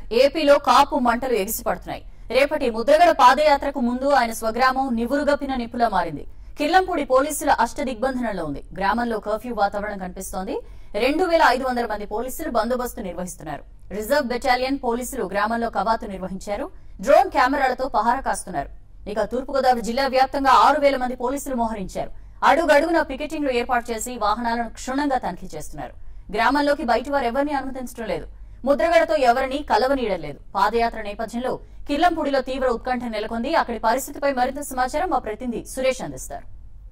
ఏపీలో కాపు మంటలు ఎగిసిపడుతున్నాయి. రేపటి ముద్రగడ పాదయాత్రకు ముందు ఆయన స్వగ్రామం నివురుగప్పిన నిప్పులా మారింది. కిర్లంపూడి పోలీసుల అష్టదిగ్బంధనంలో ఉంది. గ్రామంలో కర్ఫ్యూ వాతావరణం కనిపిస్తోంది. 2500 మంది పోలీసులు బందోబస్తు నిర్వహిస్తున్నారు. రిజర్వ్ బెటాలియన్ పోలీసులు గ్రామంలో కవాతు నిర్వహించారు. డ్రోన్ కెమెరాలతో పహారా కాస్తున్నారు. ఇక తూర్పుగోదావరి జిల్లా వ్యాప్తంగా 6000 మంది పోలీసులు మోహరించారు. అడుగడుగున పికెటింగ్లు ఏర్పాటు చేసి వాహనాలను క్షుణ్ణంగా తనిఖీ చేస్తున్నారు. గ్రామంలోకి బయటి వారు ఎవరిని అనుమతించడం లేదు. ముద్రగడతో ఎవరిని కలవనీయడం లేదు. పాదయాత్ర నేపథ్యంలో కిర్లంపూడిలో తీవ్ర ఉత్కంఠ నెలకొంది. అక్కడి పరిస్థితిపై మరింత సమాచారం మా ప్రతినిధి సురేష్ అందిస్తారు.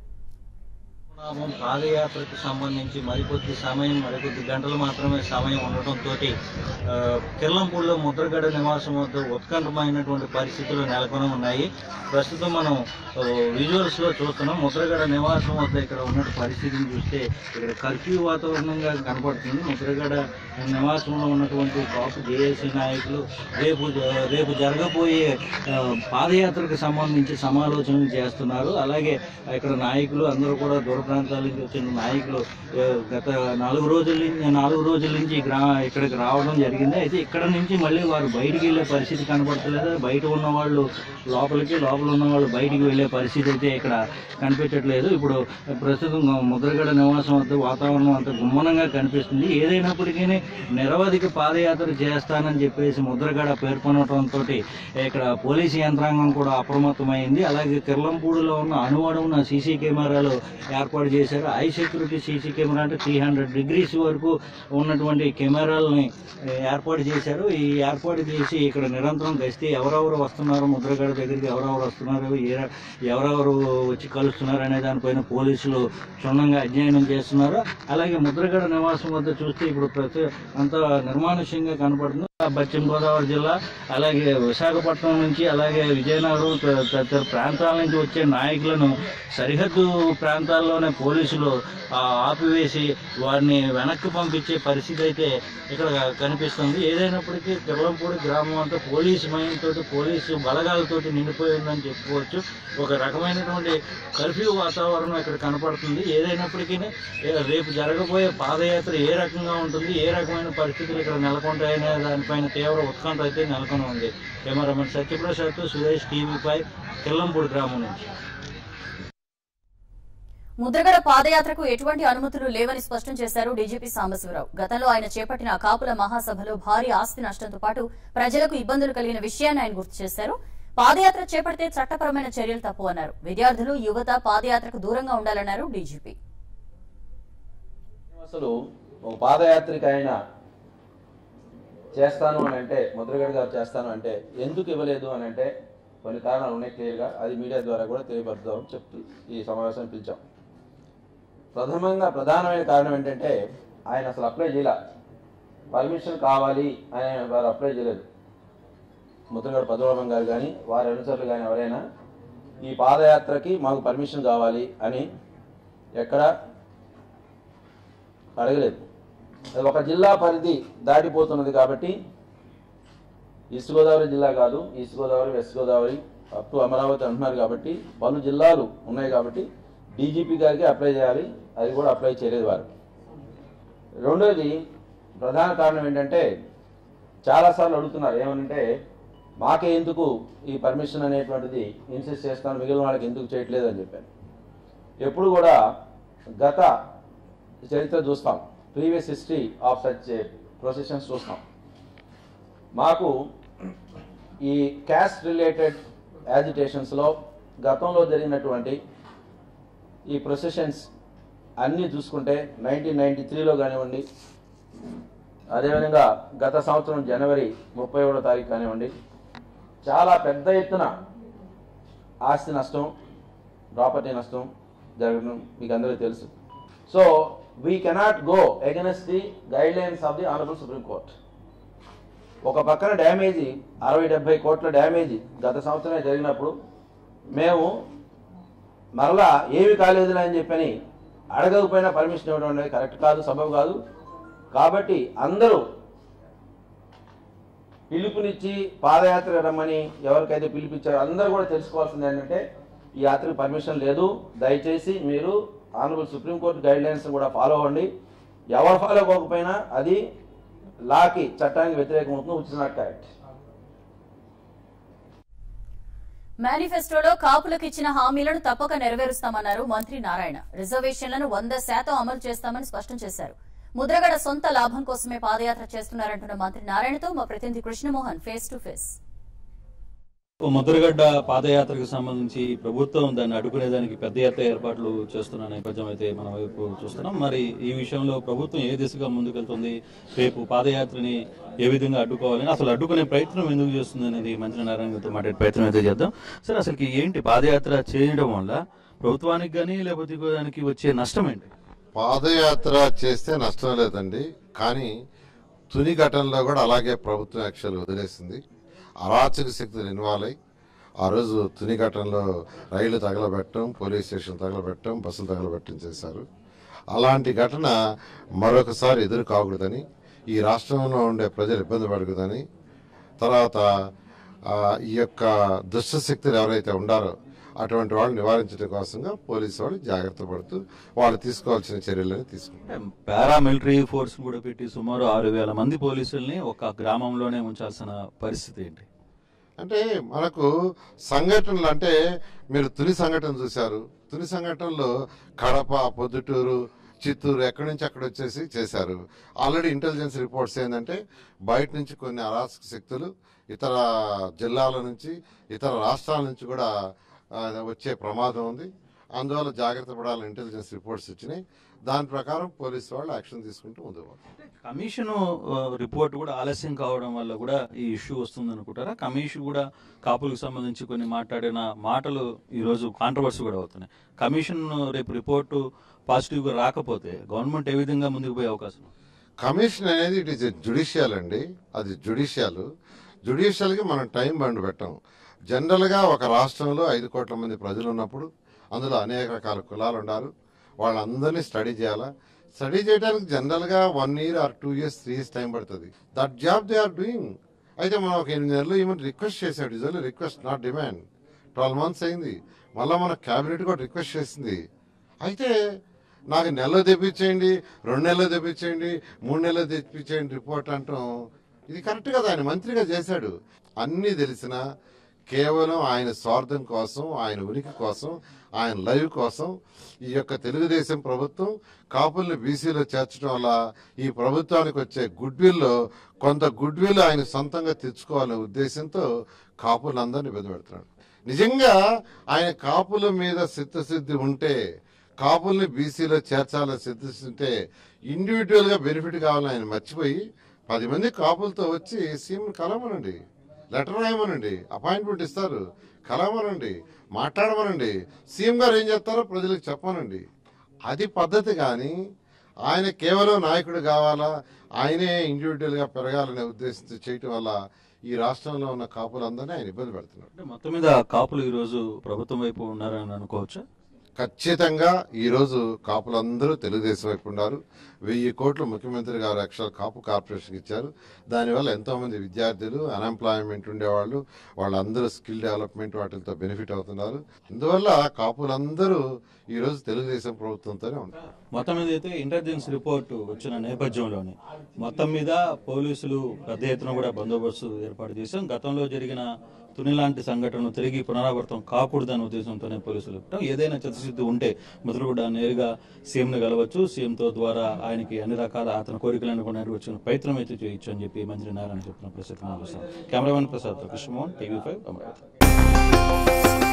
పాదయాత్రకు సంబంధించి మరికొద్ది గంటలు మాత్రమే సమయం ఉండటంతో కిర్లంపూడిలో ముద్రగడ నివాసం వద్ద ఉత్కంఠమైనటువంటి పరిస్థితులు నెలకొని ఉన్నాయి. ప్రస్తుతం మనం విజువల్స్ లో చూస్తున్నాం. ముద్రగడ నివాసం వద్ద ఇక్కడ ఉన్న పరిస్థితిని చూస్తే ఇక్కడ కర్ఫ్యూ వాతావరణంగా కనపడుతుంది. ముద్రగడ నివాసంలో ఉన్నటువంటి కాపు జేఏసీ నాయకులు రేపు జరగబోయే పాదయాత్రకు సంబంధించి సమాలోచనలు చేస్తున్నారు. అలాగే ఇక్కడ నాయకులు అందరూ కూడా దూర ప్రాంతాల నుంచి వచ్చిన నాయకులు గత 4 రోజుల నుంచి ఇక్కడికి రావడం జరిగింది. అయితే ఇక్కడ నుంచి మళ్ళీ వారు బయటికి వెళ్లే పరిస్థితి కనపడతలేదు. బయట ఉన్న వాళ్ళు లోపల ఉన్న వాళ్ళు బయటికి వెళ్లే పరిస్థితి అయితే ఇక్కడ కనిపించట్లేదు. ఇప్పుడు ప్రస్తుతం ముద్రగడ నివాసం వద్ద వాతావరణం అంత గుమ్మనంగా కనిపిస్తుంది. ఏదైనప్పటికీ నిరవధిక పాదయాత్ర చేస్తానని చెప్పేసి ముద్రగడ పేర్కొనడంతో ఇక్కడ పోలీసు యంత్రాంగం కూడా అప్రమత్తమైంది. అలాగే కిర్లంపూడిలో ఉన్న అణువణువున సీసీ కెమెరాలు ఏర్పాటు చేశారు. హై సెక్యూరిటీ సీసీ కెమెరా అంటే 300 డిగ్రీస్ వరకు ఉన్నటువంటి కెమెరాలని ఏర్పాటు చేశారు. ఈ ఏర్పాటు చేసి ఇక్కడ నిరంతరం గస్తీ ఎవరెవరు వస్తున్నారు, ముద్రగడ దగ్గరికి ఎవరెవరు వస్తున్నారు, ఎవరెవరు వచ్చి కలుస్తున్నారు అనే దానిపైన పోలీసులు క్షుణ్ణంగా అధ్యయనం చేస్తున్నారు. అలాగే ముద్రగడ నివాసం వద్ద చూస్తే ఇప్పుడు అంత నిర్మానుష్యంగా కనపడుతుంది. పశ్చిమ గోదావరి జిల్లా అలాగే విశాఖపట్నం నుంచి అలాగే విజయనగరం తదితర ప్రాంతాల నుంచి వచ్చే నాయకులను సరిహద్దు ప్రాంతాల్లోనే పోలీసులు ఆపివేసి వారిని వెనక్కి పంపించే పరిస్థితి అయితే ఇక్కడ కనిపిస్తుంది. ఏదైనప్పటికీ కిర్లంపూడి గ్రామం అంతా పోలీసు మయంతో పోలీసు బలగాలతోటి నిండిపోయిందని చెప్పుకోవచ్చు. ఒక రకమైనటువంటి కర్ఫ్యూ వాతావరణం ఇక్కడ కనపడుతుంది. ఏదైనప్పటికీ రేపు జరగబోయే పాదయాత్ర ఏ రకంగా ఉంటుంది, ఏ రకమైన పరిస్థితులు ఇక్కడ నెలకొంటాయనే దానిపైన తీవ్ర ఉత్కంఠ అయితే నెలకొని ఉంది. కెమెరామెన్ సత్యప్రసాద్, సురేష్, టీవీ5 కిర్లంపూడి గ్రామం నుంచి. ముద్రగడ పాదయాత్రకు ఎటువంటి అనుమతులు లేవని స్పష్టం చేశారు డీజీపీ సాంబశివరావు. గతంలో ఆయన చేపట్టిన కాపుల మహాసభలో భారీ ఆస్తి నష్టంతో పాటు ప్రజలకు ఇబ్బందులు కలిగిన విషయాన్ని ఆయన గుర్తు చేశారు. పాదయాత్ర చేపడితే చట్టపరమైన చర్యలు తప్పు అన్నారు. విద్యార్థులు, యువత పాదయాత్రకు దూరంగా ఉండాలన్నారు డీజీపీ. అసలు పాదయాత్రికి ఆయన చేస్తాను అని అంటే, ముద్రగడ గారు చేస్తాను అంటే ఎందుకు ఇవ్వలేదు అని అంటే కొన్ని కారణాలు ఉన్నాయి క్లియర్గా. అది మీడియా ద్వారా కూడా తెలియపరుద్దామని చెప్తూ ఈ సమావేశం పిలిచాం. ప్రధానమైన కారణం ఏంటంటే ఆయన అసలు అప్లై చేయాల, పర్మిషన్ కావాలి అని వారు అప్లై చేయలేదు. ముద్రగడ పద్మనాభం గారు కానీ వారి అనుచరులు కానీ ఎవరైనా ఈ పాదయాత్రకి మాకు పర్మిషన్ కావాలి అని ఎక్కడ అడగలేదు. అది ఒక జిల్లా పరిధి దాటిపోతున్నది కాబట్టి ఈస్ట్ గోదావరి జిల్లా కాదు, east Godavari, west Godavari up to Amaravati అంటున్నారు కాబట్టి పలు జిల్లాలు ఉన్నాయి కాబట్టి డీజీపీ గారికి అప్లై చేయాలి. అది కూడా అప్లై చేయలేదు వారు. రెండోది ప్రధాన కారణం ఏంటంటే చాలాసార్లు అడుగుతున్నారు ఏమనంటే మాకే ఎందుకు ఈ పర్మిషన్ అనేటువంటిది ఇన్సిస్ట్ చేస్తాను, మిగిలిన వాళ్ళకి ఎందుకు చేయట్లేదు అని చెప్పాను. ఎప్పుడు కూడా గత చరిత్ర చూస్తాం, previous history of such processions చూస్తాం. మాకు ఈ క్యాస్ట్ రిలేటెడ్ యాజిటేషన్స్లో గతంలో జరిగినటువంటి ఈ ప్రొసెషన్స్ అన్నీ చూసుకుంటే 1993లో కానివ్వండి, అదేవిధంగా గత సంవత్సరం జనవరి 31వ తారీఖు కానివ్వండి, చాలా పెద్ద ఎత్తున ఆస్తి నష్టం, ప్రాపర్టీ నష్టం జరగడం మీకు అందరికీ తెలుసు. So we cannot go against the guidelines of the honourable supreme court. ఒక పక్కన డ్యామేజీ 60-70 కోట్ల డ్యామేజీ గత సంవత్సరమే జరిగినప్పుడు మేము మరలా ఏమి కాలేదులే అని చెప్పని అడగకపోయినా పర్మిషన్ ఇవ్వడం అనేది కరెక్ట్ కాదు, సబబు కాదు. కాబట్టి అందరూ పిలుపునిచ్చి పాదయాత్ర రమ్మని ఎవరికైతే పిలిపించారో అందరూ కూడా తెలుసుకోవాల్సింది ఏంటంటే ఈ యాత్రకు పర్మిషన్ లేదు. దయచేసి మీరు ఆనరబుల్ సుప్రీంకోర్టు గైడ్ లైన్స్ కూడా ఫాలో అవ్వండి. ఎవరు ఫాలో అవ్వకపోయినా అది లాకి చట్టానికి వ్యతిరేకం అవుతుంది, విచ్ ఇస్ నాట్ కరెక్ట్. మేనిఫెస్టోలో కాపులకు ఇచ్చిన హామీలను తప్పక నెరవేరుస్తామన్నారు మంత్రి నారాయణ. రిజర్వేషన్లను 100% అమలు చేస్తామని స్పష్టం చేశారు. ముద్రగడ సొంత లాభం కోసమే పాదయాత్ర చేస్తున్నారంటున్న మంత్రి నారాయణతో మా ప్రతినిధి Krishnamohan face to face. Mudragadda పాదయాత్రకు సంబంధించి ప్రభుత్వం దాన్ని అడ్డుకునేదానికి పెద్ద ఎత్తున ఏర్పాట్లు చేస్తున్న నేపథ్యం అయితే మనం వైపు చూస్తున్నాం. మరి ఈ విషయంలో ప్రభుత్వం ఏ దిశగా ముందుకెళ్తుంది, రేపు పాదయాత్రని ఏ విధంగా అడ్డుకోవాలని, అసలు అడ్డుకునే ప్రయత్నం ఎందుకు చేస్తుంది అనేది మంత్రి నారాయణతో మాట్లాడే ప్రయత్నం అయితే చేద్దాం. సరే, అసలు ఏంటి పాదయాత్ర చేయడం వల్ల ప్రభుత్వానికి కానీ లేకపోతే దానికి వచ్చే నష్టం ఏంటి? పాదయాత్ర చేస్తే నష్టం లేదండి, కానీ తుని ఘటనలో కూడా అలాగే ప్రభుత్వం యాక్చువల్ వదిలేసింది. అరాచక శక్తులు ఇన్వాల్వ్ అయ్యి ఆ రోజు తుని ఘటనలో రైళ్లు తగలబెట్టడం, పోలీస్ స్టేషన్ తగలబెట్టడం, బస్సులు తగలబెట్టడం చేశారు. అలాంటి ఘటన మరొకసారి ఎదురు కాకూడదని, ఈ రాష్ట్రంలో ఉండే ప్రజలు ఇబ్బంది పడకూడదని, తర్వాత ఈ యొక్క దుష్ట శక్తులు ఎవరైతే ఉండారో అటువంటి వాళ్ళు నివారించడం కోసంగా పోలీసు వాళ్ళు జాగ్రత్త పడుతూ వాళ్ళు తీసుకోవాల్సిన చర్యలను తీసుకుంటారు. పారామిలిటరీ ఫోర్స్ కూడా పెట్టి సుమారు 6,000 మంది పోలీసుల్ని ఒక గ్రామంలోనే ఉంచాల్సిన పరిస్థితి ఏంటి? అంటే మనకు సంఘటనలు అంటే మీరు తుని సంఘటన చూశారు. తుని సంఘటనలో కడప, పొద్దుటూరు, చిత్తూరు ఎక్కడి నుంచి అక్కడ వచ్చేసి చేశారు. ఆల్రెడీ ఇంటెలిజెన్స్ రిపోర్ట్స్ ఏంటంటే బయట నుంచి కొన్ని అరాచక శక్తులు ఇతర జిల్లాల నుంచి, ఇతర రాష్ట్రాల నుంచి కూడా వచ్చే ప్రమాదం ఉంది. అందువల్ల జాగ్రత్త పడాలని ఇంటెలిజెన్స్ రిపోర్ట్స్ వచ్చినాయి. దాని ప్రకారం పోలీసు వాళ్ళు యాక్షన్ తీసుకుంటూ ముందుకు పోతారు. కమిషన్ రిపోర్ట్ కూడా ఆలస్యం కావడం వల్ల కూడా ఈ ఇష్యూ వస్తుంది అనుకుంటారా? కమిషన్ కూడా కాపులకు సంబంధించి కొన్ని మాట్లాడిన మాటలు ఈ రోజు కాంట్రవర్సీ కూడా అవుతున్నాయి. కమిషన్ రేపు రిపోర్టు పాజిటివ్ గా రాకపోతే గవర్నమెంట్ ఏ విధంగా ముందుకు పోయే అవకాశం? కమిషన్ అనేది ఇట్ ఈస్ జ్యుడిషియల్ అండి, అది జ్యుడిషియల్కి మనం టైం బండ్ పెట్టాం. జనరల్గా ఒక రాష్ట్రంలో 5 కోట్ల మంది ప్రజలు ఉన్నప్పుడు అందులో అనేక రకాల కులాలు ఉన్నారు. వాళ్ళందరినీ స్టడీ చేయాలా. స్టడీ చేయడానికి జనరల్గా 1 year or 2 years 3 years time పడుతుంది. That job they are doing. అయితే మనం ఒక 8 నెలలు ఈవెన్ రిక్వెస్ట్ చేసాం. It is only request, not demand. 12 months అయింది. మళ్ళీ మన క్యాబినెట్ కూడా రిక్వెస్ట్ చేసింది. అయితే నాకు నెలలో తెప్పించేయండి, 2 నెలలు తెప్పించేయండి, 3 నెలలు తెప్పించేయండి రిపోర్ట్ అంటాం. ఇది కరెక్ట్ కదా. ఆయన మంత్రిగా చేశాడు. అన్నీ తెలిసినా కేవలం ఆయన స్వార్థం కోసం, ఆయన ఉనికి కోసం, ఆయన లైవ్ కోసం ఈ యొక్క తెలుగుదేశం ప్రభుత్వం కాపుల్ని బీసీలో చేర్చడం వల్ల ఈ ప్రభుత్వానికి వచ్చే గుడ్ విల్లో కొంత గుడ్ విల్ ఆయన సొంతంగా తెచ్చుకోవాలనే ఉద్దేశంతో కాపులందరినీ ఇబ్బంది పెడుతున్నాడు. నిజంగా ఆయన కాపుల మీద చిత్తశుద్ధి ఉంటే, కాపుల్ని బీసీలో చేర్చాలని చిత్తశుద్ధి ఉంటే, ఇండివిజువల్గా బెనిఫిట్ కావాలని ఆయన మర్చిపోయి 10 మంది కాపులతో వచ్చి సీఎం కలవమనండి, లెటర్ రాయమనండి, అపాయింట్మెంట్ ఇస్తారు, కలవమనండి, మాట్లాడమనండి, సీఎం గారు ఏం చేస్తారో ప్రజలకు చెప్పమనండి. అది పద్ధతి. కానీ ఆయన కేవలం నాయకుడు కావాలా, ఆయనే ఇండివిజువల్గా పెరగాలనే ఉద్దేశంతో చేయటం వల్ల ఈ రాష్ట్రంలో ఉన్న కాపులందరినీ ఆయన ఇబ్బంది పెడుతున్నారు. మొత్తం మీద కాపులు ఈ రోజు ప్రభుత్వం వైపు ఉన్నారని అనుకోవచ్చా? ఖచ్చితంగా ఈరోజు కాపులందరూ తెలుగుదేశం వైపు ఉన్నారు. 1000 కోట్లు ముఖ్యమంత్రి గారు యాక్చువల్ కాపు కార్పొరేషన్కి ఇచ్చారు. దానివల్ల ఎంతోమంది విద్యార్థులు, అన్ఎంప్లాయ్మెంట్ ఉండేవాళ్ళు, వాళ్ళందరూ స్కిల్ డెవలప్మెంట్ వాటితో బెనిఫిట్ అవుతున్నారు. అందువల్ల కాపులందరూ ఈరోజు తెలుగుదేశం ప్రభుత్వంతోనే ఉంటారు. మొత్తం మీద అయితే ఇంటెలిజెన్స్ రిపోర్టు వచ్చిన నేపథ్యంలోనే మొత్తం మీద పోలీసులు పెద్ద ఎత్తున కూడా బందోబస్తు ఏర్పాటు చేశాం. గతంలో జరిగిన తుని లాంటి సంఘటనలు తిరిగి పునరావృతం కాకూడదనే ఉద్దేశంతోనే పోలీసులు ఏదైనా చిత్తశుద్ధి ఉంటే ముద్రగడ నేరుగా సీఎంను కలవచ్చు, సీఎంతో ద్వారా ఆయనకి అన్ని రకాల అతని కోరికలను కూడా నెరవేర్చిన ప్రయత్నం అయితే చేయొచ్చు అని చెప్పి మంత్రి నారాయణ చెప్పిన పరిస్థితి మనం చూస్తాం. Cameraman Prasad, Krishnamohan, TV5 Amaravati.